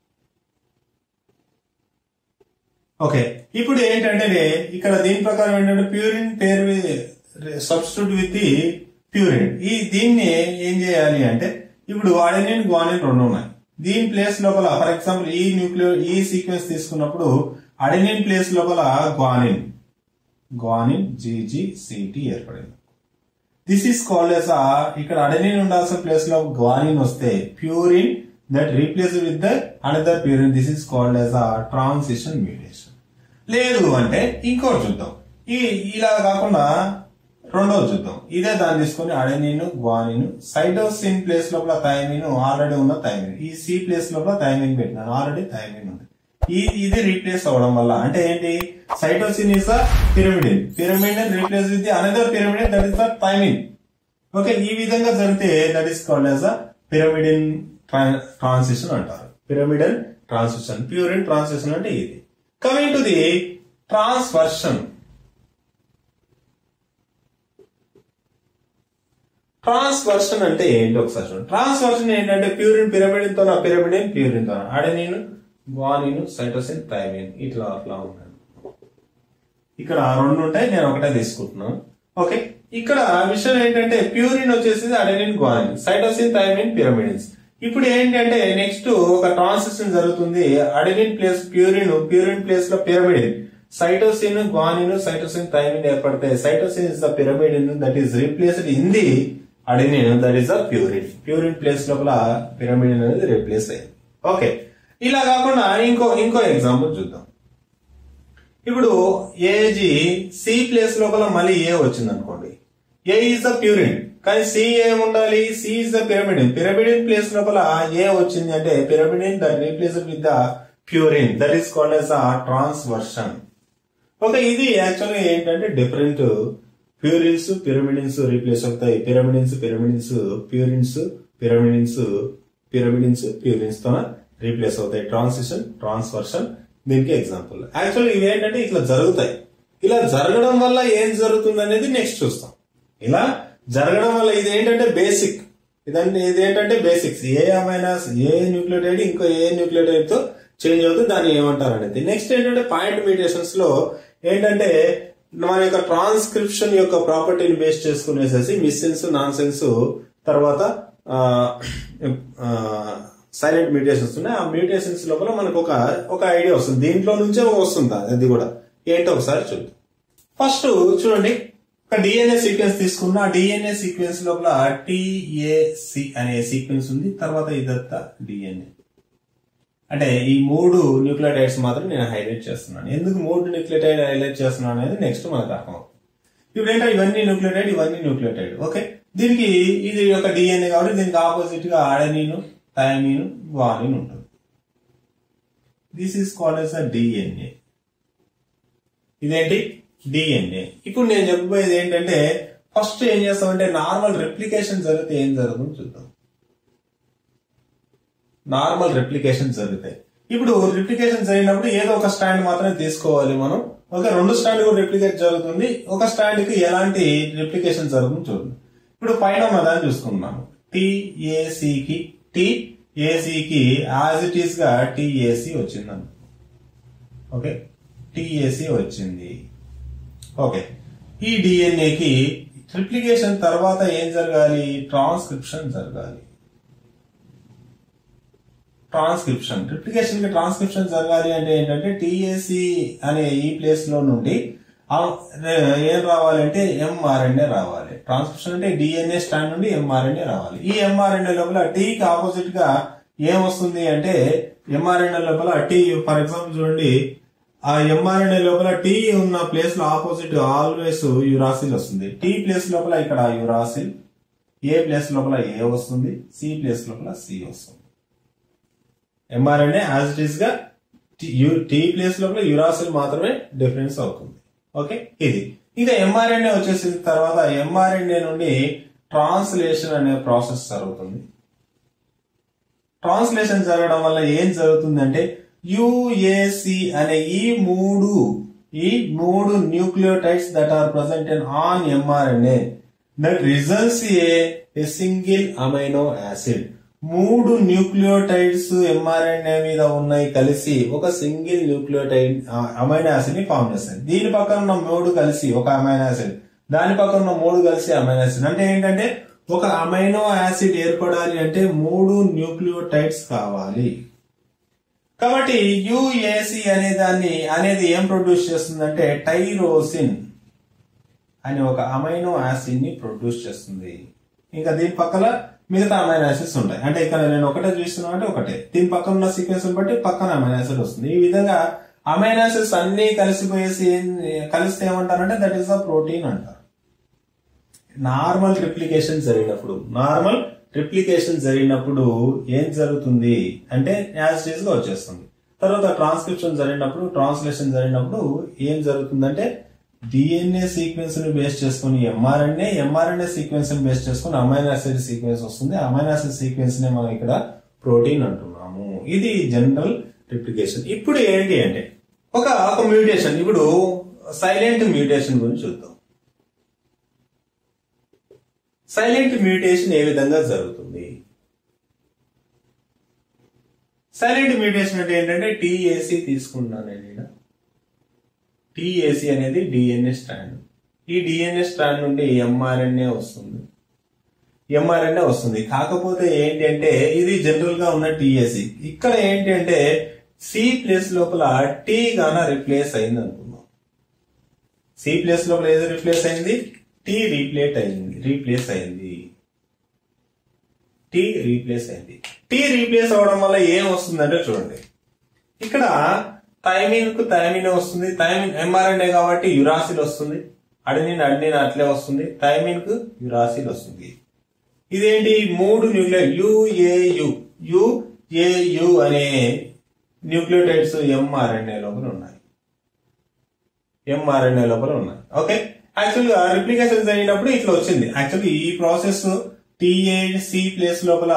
Okay, ఇప్పుడు ఏంటంటే ఇక్కడ దీని ప్రకారం ఏంటంటే ప్యూరిన్ పేరు సబ్స్టిట్యూట్ విత్ ది ప్యూరిన్. దీన్ని ఏం చేయాలి అంటే ఇప్పుడు అడెనిన్, గ్వానిన్ రెండు ఉన్నాయి. దీని ప్లేస్ లోపల ఫర్ ఎగ్జాంపుల్ ఈ సీక్వెన్స్ తీసుకున్నప్పుడు అడెనిన్ ప్లేస్ లోపల గ్వానిన్ GGCT ఏర్పడింది. దిస్ ఈస్ కాల్డ్ యాజ్ ఇక్కడ అడెనిన్ ఉండాల్సిన ప్లేస్ లో గ్వానిన్ వస్తే purine that replace with the another purine. This is called as transition mutation. లేదు అంటే ఇంకోటి చూద్దాం, ఇలా కాకుండా రెండోది చూద్దాం. ఇదే దాన్ని తీసుకొని అడెనిన్ గ్వానిన్, సైటోసిన్ ప్లేస్ లోపల థైమిన్, ఆల్రెడీ ఉన్న థైమిన్, ఈ సి ప్లేస్ లోపల థైమిన్ పెట్టినాను, ఆల్రెడీ థైమిన్ ఉంది. ఇది రీప్లేస్ అవ్వడం వల్ల అంటే ఏంటి, cytosine is a pyrimidine, pyrimidine replace with another pyrimidine that is the thymine. Okay, ఈ విధంగా జరిగితే that is called as a pyrimidine transition అంటారు. పిరమిడల్ ట్రాన్సిషన్, ప్యూరిన్ ట్రాన్సిషన్ అంటే ఇది. Coming to the transversion. Transversion అంటే ఏంటి ఒకసారి చూడండి. ట్రాన్స్వర్షన్ ఏంటంటే ప్యూరిన్ పిరమిడిన్ తో పిరమిడిన్ ప్యూరిన్ తో అడెనిన్ గ్వానిన్ సైటోసిన్ థైమిన్ ఇట్లా అట్లా ఉన్నాను. ఇక్కడ రెండు ఉంటాయి, నేను ఒకటే తీసుకుంటున్నాను. ఓకే, ఇక్కడ విషయం ఏంటంటే ప్యూరిన్ వచ్చేసి adenine guanine, cytosine thymine pyrimidines. ఇప్పుడు ఏంటంటే నెక్స్ట్ ఒక ట్రాన్సిషన్ జరుగుతుంది. Adenine place purine, purine place లో pyrimidine, cytosine guanine cytosine thymine ఏర్పడతాయి. Cytosine is the pyrimidine that is replaced in the adenine that is the purine. Purine place లోపల pyrimidine అనేది replace అయింది. Okay, ఇలా కాకుండా ఇంకో ఎగ్జాంపుల్ చూద్దాం. ఇప్పుడు ఏజీ సి ప్లేస్ లోపల మళ్ళీ ఏ వచ్చింది అనుకోండి. ఏ ఈజ్ ద ప్యూరిన్, కానీ సి ఏముండాలి, C is the pyrimidine. Pyrimidine place లోపల ఏ వచ్చింది అంటే pyrimidine that replaced with the purine that is called as a transversion. Okay, ఇది యాక్చువల్గా ఏంటంటే డిఫరెంట్ ప్యూరిన్స్ పిరమిడిన్స్ రీప్లేస్ అవుతాయి. పిరమిడిన్స్ ప్యూరిన్స్, పిరమిడిన్స్ ప్యూరిన్స్ తో రీప్లేస్ అవుతాయి. ట్రాన్సిషన్, ట్రాన్స్వర్షన్ దీనికి ఎగ్జాంపుల్. యాక్చువల్ ఇవి ఏంటంటే ఇట్లా జరుగుతాయి. ఇలా జరగడం వల్ల ఏం జరుగుతుంది అనేది నెక్స్ట్ చూస్తాం. ఇలా జరగడం వల్ల ఇది ఏంటంటే బేసిక్, ఇదేంటంటే బేసిక్స్. ఏ అమైనాస్ ఏ న్యూక్లియోటైడ్ ఇంకో ఏ న్యూక్లియోటైడ్ తో చేంజ్ అవుతుంది, దాన్ని ఏమంటారు అనేది. నెక్స్ట్ ఏంటంటే పాయింట్ మ్యూటేషన్స్ లో ఏంటంటే మన యొక్క ట్రాన్స్క్రిప్షన్ యొక్క ప్రాపర్టీని బేస్ చేసుకునేసేసి మిస్సెన్స్, నాన్ సెన్స్, తర్వాత సైలెంట్ మ్యూటేషన్స్ ఉన్నాయి. ఆ మ్యూటేషన్స్ లోపల మనకు ఒక ఐడియా వస్తుంది. దీంట్లో నుంచే వస్తుంది అది కూడా ఏంటో ఒకసారి చూద్దాం. ఫస్ట్ చూడండి, ఒక డిఎన్ఏ సీక్వెన్స్ తీసుకున్న ఆ డిఎన్ఏ సీక్వెన్స్ లోపల టిఏసి అనే సీక్వెన్స్ ఉంది. తర్వాత ఇదంతా డిఎన్ఏ అంటే ఈ 3 న్యూక్లియోటైడ్స్ మాత్రం నేను హైలైట్ చేస్తున్నాను. ఎందుకు 3 న్యూక్లియోటైడ్ హైలైట్ చేస్తున్నాను అనేది నెక్స్ట్ మనకు అర్థం అవుతుంది. ఇప్పుడు ఏంటంటే ఇవన్నీ న్యూక్లియోటైడ్. ఓకే, దీనికి ఇది ఒక డిఎన్ఏ కాబట్టి దీనికి ఆపోజిట్ గా అడెనిన్, థైమిన్, గ్వానిన్ ఉంటుంది. This is called as a DNA. ఇదేంటి డిఎన్ఏ. ఇప్పుడు నేను చెప్పబోయేది ఏంటంటే ఫస్ట్ ఏం చేస్తామంటే నార్మల్ రెప్లికేషన్ జరిగితే ఏం జరుగుతుందో చూద్దాం. నార్మల్ రెప్లికేషన్ జరుగుతాయి. ఇప్పుడు రెప్లికేషన్ జరిగినప్పుడు ఏదో ఒక స్టాండ్ మాత్రమే తీసుకోవాలి మనం. ఒక 2 స్టాండ్ కూడా రెప్లికేట్ జరుగుతుంది. ఒక స్టాండ్ కి ఎలాంటి రెప్లికేషన్ జరుగుతుంది చూడండి. ఇప్పుడు పైన ఉన్న దాన్ని చూసుకున్నాము. టిఏసికి యాజ్ ఇట్ ఈస్ గా టిఏసి వచ్చింది. ఓకే, టిఏసి వచ్చింది. ఓకే, ఈ డిఎన్ఏకి రెప్లికేషన్ తర్వాత ఏం జరగాలి, ట్రాన్స్క్రిప్షన్ జరగాలి. ట్రాన్స్క్రిప్షన్ రెప్లికేషన్ కి ట్రాన్స్క్రిప్షన్ జరగాలి అంటే ఏంటంటే టిఏసి అనే ఈ ప్లేస్ లో నుండి ఏం రావాలంటే ఎంఆర్ఎన్ఏ రావాలి. ట్రాన్స్క్రిప్షన్ అంటే డిఎన్ఏ స్టాండ్ నుండి ఎంఆర్ఎన్ఏ రావాలి. ఈ ఎంఆర్ఎన్ఏ లోపల టీకి ఆపోజిట్ గా ఏం వస్తుంది అంటే ఎంఆర్ఎన్ఏ లోపల టీ, ఫర్ ఎగ్జాంపుల్ చూడండి, ఆ ఎంఆర్ఎన్ఏ లోపల టీ ఉన్న ప్లేస్ లో ఆపోజిట్ ఆల్వేస్ యురాసిల్ వస్తుంది. టీ ప్లేస్ లోపల ఇక్కడ యురాసిల్, ఏ ప్లేస్ లోపల ఏ వస్తుంది, సి ప్లేస్ లోపల సి వస్తుంది. ఎంఆర్ఎన్ఏ యాజ్ ఇట్ ఈస్ గా టీ ప్లేస్ లోపల యురాసిల్ మాత్రమే డిఫరెన్స్ అవుతుంది. ఓకే, ఇది ఇంకా ఎంఆర్ఎన్ఏ వచ్చేసిన తర్వాత ఎంఆర్ఎన్ఏ నుండి ట్రాన్స్లేషన్ అనే ప్రాసెస్ జరుగుతుంది. ట్రాన్స్లేషన్ జరగడం వల్ల ఏం జరుగుతుందంటే యుఏసి అనే ఈ మూడు nucleotides that are present on mRNA that results a single amino acid. 3 nucleotides mRNA మీద ఉన్నాయి కలిసి ఒక సింగిల్ న్యూక్లియోటైడ్ అమైనో యాసిడ్ ని ఫామ్ చేస్తాయి. దీని పక్కన ఉన్న 3 కలిసి ఒక అమైనో యాసిడ్, దాని పక్కన ఉన్న 3 కలిసి అమైనో యాసిడ్. అంటే ఏంటంటే ఒక అమైనో యాసిడ్ ఏర్పడాలి అంటే 3 న్యూక్లియోటైడ్స్ కావాలి. కాబట్టి యుఏసి అనేది ఏం ప్రొడ్యూస్ చేస్తుందంటే టైరోసిన్ అనే ఒక అమైనో యాసిడ్ ని ప్రొడ్యూస్ చేస్తుంది. ఇంకా దీని పక్కన మిగతా అమైనో యాసిడ్స్ ఉంటాయి. అంటే ఇక్కడ నేను ఒకటే చూస్తున్నా అంటే ఒకటే, దీని పక్కన ఉన్న సీక్వెన్స్ బట్టి పక్కన అమైనో యాసిడ్ వస్తుంది. ఈ విధంగా అమైనో యాసిడ్స్ అన్ని కలిసిపోయేసి కలిస్తే ఏమంటారంటే దట్ ఈస్ ద ప్రోటీన్ అంటారు. నార్మల్ ట్రిప్లికేషన్ జరిగినప్పుడు ఏం జరుగుతుంది అంటే యాజ్ ఇట్ ఈస్ గా వచ్చేస్తుంది. తర్వాత ట్రాన్స్క్రిప్షన్ జరిగినప్పుడు, ట్రాన్స్లేషన్ జరిగినప్పుడు ఏం జరుగుతుందంటే డిఎన్ఏ సీక్వెన్స్ ని బేస్ చేసుకుని ఎంఆర్ఎన్ఏ సీక్వెన్స్ ని బేస్ చేసుకుని అమైనో యాసిడ్ సీక్వెన్స్ వస్తుంది. అమైనో యాసిడ్ సీక్వెన్స్ ని మనం ఇక్కడ ప్రోటీన్ అంటున్నాము. ఇది జనరల్ ట్రిప్లికేషన్. ఇప్పుడు ఏంటి అంటే ఒక మ్యూటేషన్, ఇప్పుడు సైలెంట్ మ్యూటేషన్ గురించి చూద్దాం. సైలెంట్ మ్యూటేషన్ ఏ విధంగా జరుగుతుంది? సైలెంట్ మ్యూటేషన్ అంటే ఏంటంటే టీఏసీ తీసుకున్నాను నేను. టీఏసీ అనేది డిఎన్ఏ స్ట్రాండ్. ఈ డిఎన్ఏ స్ట్రాండ్ నుండి ఎంఆర్ఎన్ఏ వస్తుంది. కాకపోతే ఏంటి అంటే ఇది జనరల్ గా ఉన్న టీఏసీ. ఇక్కడ ఏంటి అంటే సి ప్లేస్ లోపల టీ గాన రిప్లేస్ అయింది అనుకుందాం. సి ప్లేస్ లోపల ఏదో రిప్లేస్ అయింది, టీ రీప్లేస్ అయింది. టీ రీప్లేస్ అవడం వల్ల ఏం వస్తుందంటే చూడండి, ఇక్కడ థైమిన్ వస్తుంది. థైమిన్ ఎంఆర్ఎన్ఏ కాబట్టి యురాసిల్ వస్తుంది. అడెనిన్ అట్లే వస్తుంది. థైమిన్ కు యురాసిల్ వస్తుంది. ఇదేంటి 3 న్యూక్లియర్ యుఏయు అనే న్యూక్లియోటైడ్స్ ఎంఆర్ఎన్ఏ లోపల ఉన్నాయి. ఓకే, యాక్చువల్ గా రిప్లికేషన్ జరిగినప్పుడు ఇట్లా వచ్చింది. యాక్చువల్లీ ఈ ప్రాసెస్ సి ప్లేస్ లోపల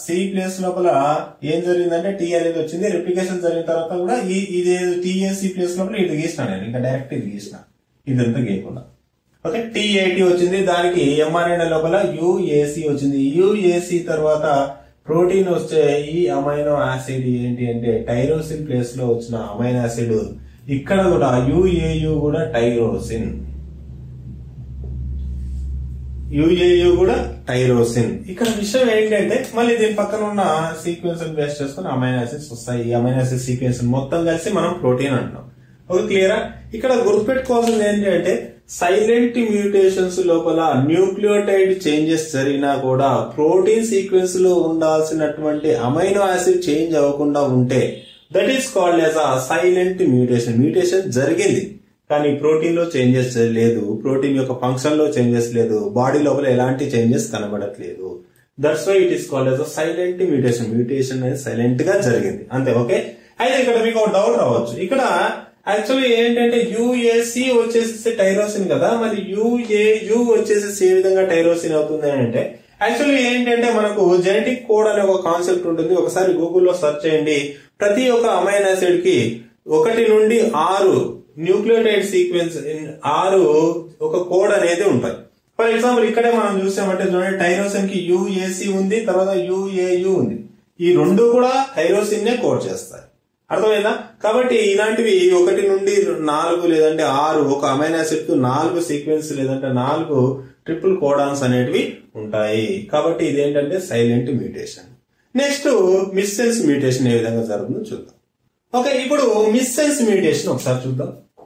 ఏం జరిగిందంటే టీ అనేది వచ్చింది. రిప్లికేషన్ జరిగిన తర్వాత కూడా ఇది సి ప్లేస్ లోపల ఇది గీసిన నేను, ఇంకా డైరెక్ట్ ఇది గీసిన, ఇదంతా గీయకుండా. ఓకే, టీ80 వచ్చింది. దానికి ఎంఆర్ఎన్ఏ లోపల యుఏసి వచ్చింది. యుఏసి తర్వాత ప్రోటీన్ వస్తే ఈ అమైనో యాసిడ్ ఏంటి అంటే టైరోసిన్ ప్లేస్ లో వచ్చిన అమైనో యాసిడ్. ఇక్కడ కూడా యుఏయు కూడా టైరోసిన్. ఇక్కడ విషయం ఏంటంటే మళ్ళీ దీని పక్కన ఉన్న సీక్వెన్స్ బేస్ చేసుకుని అమైనో యాసిడ్స్ వస్తాయి. ఈ అమైనో యాసిడ్ సీక్వెన్స్ మొత్తం కలిసి మనం ప్రోటీన్ అంటున్నాం. ఓకే, క్లియరా? ఇక్కడ గుర్తుపెట్టుకోవాల్సింది ఏంటంటే సైలెంట్ మ్యూటేషన్స్ లోపల న్యూక్లియోటైడ్ చేంజెస్ జరిగినా కూడా ప్రోటీన్ సీక్వెన్స్ లో ఉండాల్సినటువంటి అమైనో యాసిడ్ చేంజ్ అవ్వకుండా ఉంటే that is called as a silent mutation జరిగింది, కానీ ప్రోటీన్ లో చేంజెస్ లేదు, ప్రోటీన్ యొక్క ఫంక్షన్ లో చేంజెస్ లేదు, బాడీ లోపల ఎలాంటి చేంజెస్ కనబడట్లేదు. That's why it is called as a silent mutation అనేది సైలెంట్ గా జరిగింది అంతే. ఓకే, అయితే ఇక్కడ మీకు ఒక డౌట్ రావచ్చు. ఇక్కడ యాక్చువల్లీ ఏంటంటే యుఏసి వచ్చేసి టైరోసిన్ కదా, మరి యుఏయు వచ్చేసి ఏ విధంగా టైరోసిన్ అవుతుంది అంటే యాక్చువల్లీ ఏంటంటే మనకు జెనెటిక్ కోడ్ అనే ఒక కాన్సెప్ట్ ఉంటుంది. ఒకసారి గూగుల్లో సెర్చ్ చేయండి. ప్రతి ఒక్క అమైనో యాసిడ్ కి 1 నుండి 6 న్యూక్లియోటైడ్ సీక్వెన్స్ 6 ఒక కోడ్ అనేది ఉంటాయి. ఫర్ ఎగ్జాంపుల్ ఇక్కడే మనం చూసామంటే చూడండి, టైరోసిన్ కి యుఏసి ఉంది, తర్వాత యుఏయు ఉంది. ఈ రెండు కూడా టైరోసిన్ నే కోడ్ చేస్తాయి. అర్థమైందా? కాబట్టి ఇలాంటివి 1 నుండి 4 లేదంటే 6 ఒక అమైనో యాసిడ్ కు 4 సీక్వెన్స్ లేదంటే 4 ట్రిపుల్ కోడాన్స్ అనేటివి ఉంటాయి. కాబట్టి ఇదేంటంటే silent mutation. Next missense mutation ఏ విధంగా జరుగుతుందో చూద్దాం. ఓకే, ఇప్పుడు మిస్సెన్స్ మ్యూటేషన్ ఒకసారి చూద్దాం.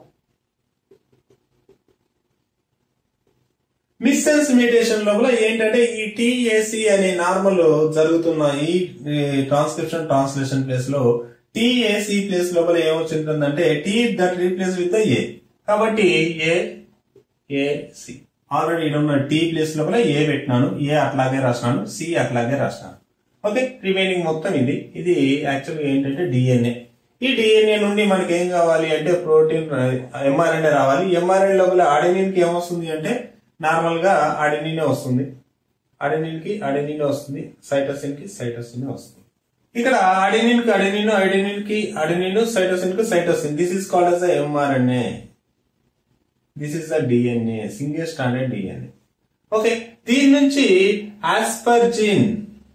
మిస్సెన్స్ మ్యూటేషన్ లోపల ఏంటంటే ఈ టీఏసి అనే నార్మల్ జరుగుతున్న ఈ ట్రాన్స్క్రిప్షన్ ట్రాన్స్లేషన్ ప్లేస్ లో టీఏసి ప్లేస్ లోపల ఏమొచ్చిందంటే T that replace with A, కాబట్టి ఏసి ఆల్రెడీ ఇక్కడ ఉన్న టీ ప్లేస్ లోపల ఏ పెట్టినాను, ఏ అట్లాగే రాసినాను, సి అట్లాగే రాసినాను. ఓకే, రిమైనింగ్ మొత్తం ఇది యాక్చువల్గా ఏంటంటే డిఎన్ఏ. ఈ డిఎన్ఏ నుండి మనకి ఏం కావాలి అంటే ప్రోటీన్ ఎంఆర్ఎన్ఏ రావాలి. ఎంఆర్ఎన్ఏ లోపల అడెనిన్ కి ఏమొస్తుంది అంటే నార్మల్ గా అడెనిన్ వస్తుంది, అడెనిన్ వస్తుంది, సైటోసిన్ కి సైటోసిన్ వస్తుంది. ఇక్కడ అడెనిన్ కి అడెనిన్, సైటోసిన్ కు cytosine. This is called as a mRNA. This is the DNA, single standard DNA. Okay, దీని నుంచి ఆస్పర్జిన్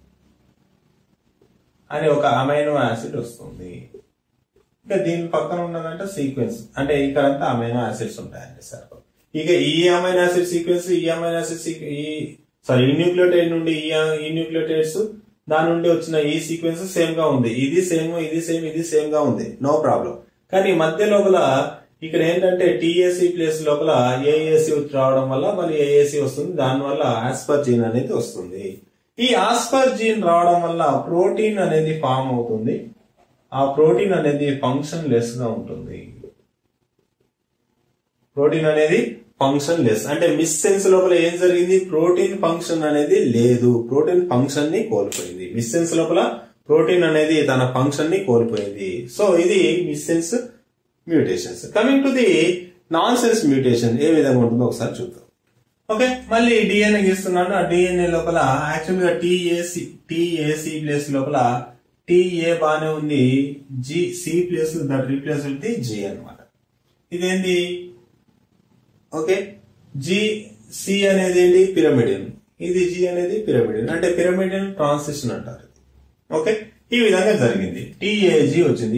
అనే ఒక అమైనో యాసిడ్ వస్తుంది. ఇంకా దీని పక్కన ఉన్నదంటే సీక్వెన్స్, అంటే ఇక్కడంతా అమైనో యాసిడ్స్ ఉంటాయండి సార్. ఇక ఈ అమైనో యాసిడ్ సీక్వెన్స్, ఈ న్యూక్లియోటైడ్ నుండి ఈ న్యూక్లియోటైడ్స్, దాని నుండి వచ్చిన ఈ సీక్వెన్స్ సేమ్ గా ఉంది. ఇది సేమ్ గా ఉంది, నో ప్రాబ్లం. కానీ మధ్య లోపల ఇక్కడ ఏంటంటే టీఏసీ ప్లేస్ లోపల ఏఏసీ రావడం వల్ల మళ్ళీ ఏఏసీ వస్తుంది. దానివల్ల ఆస్పర్జిన్ అనేది వస్తుంది. ఈ ఆస్పర్జిన్ రావడం వల్ల ప్రోటీన్ అనేది ఫామ్ అవుతుంది. ఆ ప్రోటీన్ అనేది ఫంక్షన్ లెస్ గా ఉంటుంది. Functionless. అంటే మిస్ సెన్స్ లోపల ఏం జరిగింది, ప్రోటీన్ ఫంక్షన్ అనేది లేదు, ప్రోటీన్ ఫంక్షన్ ని కోల్పోయింది. మిస్ సెన్స్ లోపల ప్రోటీన్ అనేది తన ఫంక్షన్ ని కోల్పోయింది. సో ఇది missense mutations. Coming to the nonsense mutation ఏ విధంగా ఉంటుందో ఒకసారి చూద్దాం. ఓకే, మళ్ళీ డిఎన్ఏ గీస్తున్నాను. ఆ డిఎన్ఏ లోపల యాక్చువల్ గా టీఏసి ప్లేస్ లోపల టీఏ బానే ఉంది, C place that replace with the G అనమాట. ఇదేంటి, ఓకే, సి అనేది ఏంటి, పిరమిడిన్, ఇది జి అనేది పిరమిడిన్, అంటే పిరమిడిన్ ట్రాన్సిషన్ అంటారు. ఓకే, ఈ విధంగా జరిగింది. టీఏజీ వచ్చింది,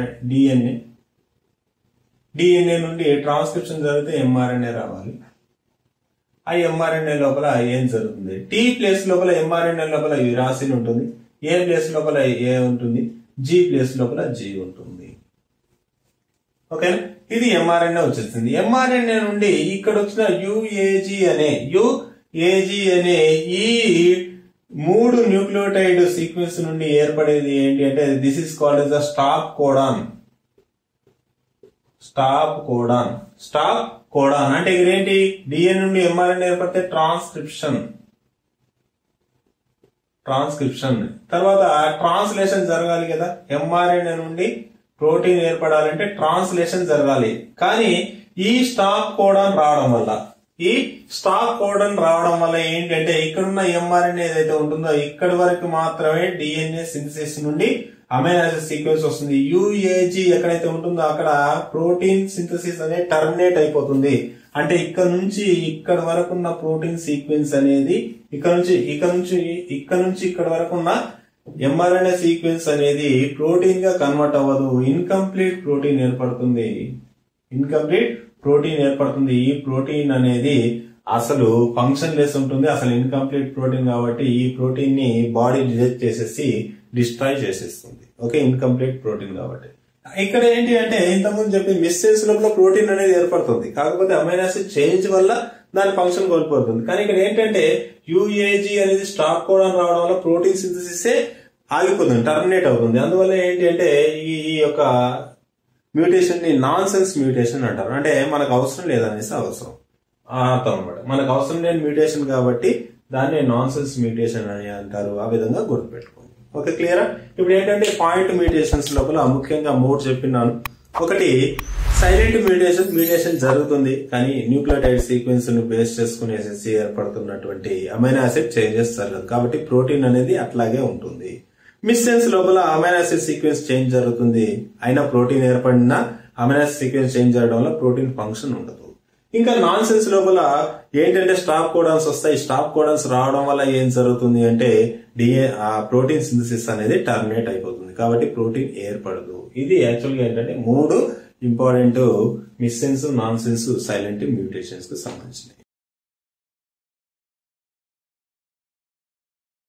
డిఎన్ఏ నుండి ట్రాన్స్క్రిప్షన్ జరిగితే ఎంఆర్ఎన్ఏ రావాలి. ఆ ఎంఆర్ఎన్ఏ లోపల ఏం జరుగుతుంది, టీ ప్లేస్ లోపల ఎంఆర్ఎన్ఏ లోపల యురాసిన్ ఉంటుంది, ఏ ప్లేస్ లోపల ఏ ఉంటుంది, జి ప్లేస్ లోపల జి ఉంటుంది. ఓకేనా, ఇది ఎంఆర్ఎన్ఏ వచ్చేసింది. ఎంఆర్ఎన్ఏ నుండి ఇక్కడ వచ్చిన యుఏజీ అనే ఈ 3 న్యూక్లియోటైడ్ సీక్వెన్స్ నుండి ఏర్పడేది ఏంటి అంటే this is called as the stop codon. అంటే ఇదేంటి, డిఎన్ఏ నుండి ఎంఆర్ఎన్ఏ ఏర్పడితే ట్రాన్స్క్రిప్షన్, తర్వాత ట్రాన్స్లేషన్ జరగాలి కదా. ఎంఆర్ఎన్ఏ నుండి ప్రోటీన్ ఏర్పడాలంటే ట్రాన్స్లేషన్ జరగాలి. కానీ ఈ స్టాప్ కోడాన్ రావడం వల్ల ఏంటంటే ఇక్కడున్న ఎంఆర్ఎన్ఏ ఏదైతే ఉంటుందో ఇక్కడి వరకు మాత్రమే డిఎన్ఏ సింథసిస్ నుండి అమైనో యాసిడ్ సీక్వెన్స్ వస్తుంది. యుఏజీ ఎక్కడైతే ఉంటుందో అక్కడ ప్రోటీన్ సింథసిస్ అనేది టర్మినేట్ అయిపోతుంది. అంటే ఇక్కడ నుంచి ఇక్కడ వరకు ఉన్న ప్రోటీన్ సీక్వెన్స్ అనేది ఇక్కడ నుంచి ఇక్కడ వరకు ఉన్న ఎంఆర్ఎన్ఏ సీక్వెన్స్ అనేది ప్రోటీన్ గా కన్వర్ట్ అవ్వదు, ఇన్కంప్లీట్ ప్రోటీన్ ఏర్పడుతుంది. ఈ ప్రోటీన్ అనేది అసలు ఫంక్షన్ లెస్ ఉంటుంది, అసలు ఇన్కంప్లీట్ ప్రోటీన్ కాబట్టి ఈ ప్రోటీన్ ని బాడీ రిజెక్ట్ చేసేసి డిస్ట్రాయ్ చేసేస్తుంది. ఓకే, ఇన్కంప్లీట్ ప్రోటీన్ కాబట్టి. ఇక్కడ ఏంటి అంటే ఇంతకుముందు చెప్పి మిస్ సెన్స్ లోపల ప్రోటీన్ అనేది ఏర్పడుతుంది, కాకపోతే అమైనో యాసిడ్ చేంజ్ వల్ల దాని ఫంక్షన్ కోల్పోతుంది. కానీ ఇక్కడ ఏంటంటే యుఏజీ అనేది స్టాప్ కోడాన్ రావడం వల్ల ప్రోటీన్ సింథసిస్ ఆగిపోతుంది, టర్మినేట్ అవుతుంది. అందువల్ల ఏంటి అంటే ఈ యొక్క మ్యూటేషన్ ని నాన్ సెన్స్ మ్యూటేషన్ అంటారు. అంటే మనకు అవసరం లేదనేసి అర్థం అనమాట. మనకు అవసరం లేని మ్యూటేషన్ కాబట్టి దాన్ని నాన్ సెన్స్ మ్యూటేషన్ అని అంటారు. ఆ విధంగా గుర్తుపెట్టుకోండి. ఓకే, క్లియరా? ఇప్పుడు ఏంటంటే పాయింట్ మ్యూటేషన్స్ లోపల ముఖ్యంగా 3 చెప్పినాను. ఒకటి సైలెంట్ మ్యూటేషన్ జరుగుతుంది, కానీ న్యూక్లియోటైడ్ సీక్వెన్స్ ను బేస్ చేసుకునేసి ఏర్పడుతున్నటువంటి అమైనో యాసిడ్ చేంజెస్ జరగదు, కాబట్టి ప్రోటీన్ అనేది అట్లాగే ఉంటుంది. మిస్ సెన్స్ లోపల అమైనో యాసిడ్ సీక్వెన్స్ చేంజ్ జరుగుతుంది, అయినా ప్రోటీన్ ఏర్పడినా అమైనో యాసిడ్ సీక్వెన్స్ చేంజ్ జరగడం వల్ల ప్రోటీన్ ఫంక్షన్ ఉండదు. ఇంకా నాన్ సెన్స్ లోపల ఏంటంటే స్టాప్ కోడాన్స్ వస్తాయి. స్టాప్ కోడాన్స్ రావడం వల్ల ఏం జరుగుతుంది అంటే ప్రోటీన్ సింథసిస్ అనేది టర్మినేట్ అయిపోతుంది, కాబట్టి ప్రోటీన్ ఏర్పడదు. ఇది యాక్చువల్గా ఏంటంటే 3 important missense, nonsense, silent mutations కు సంబంధించినవి.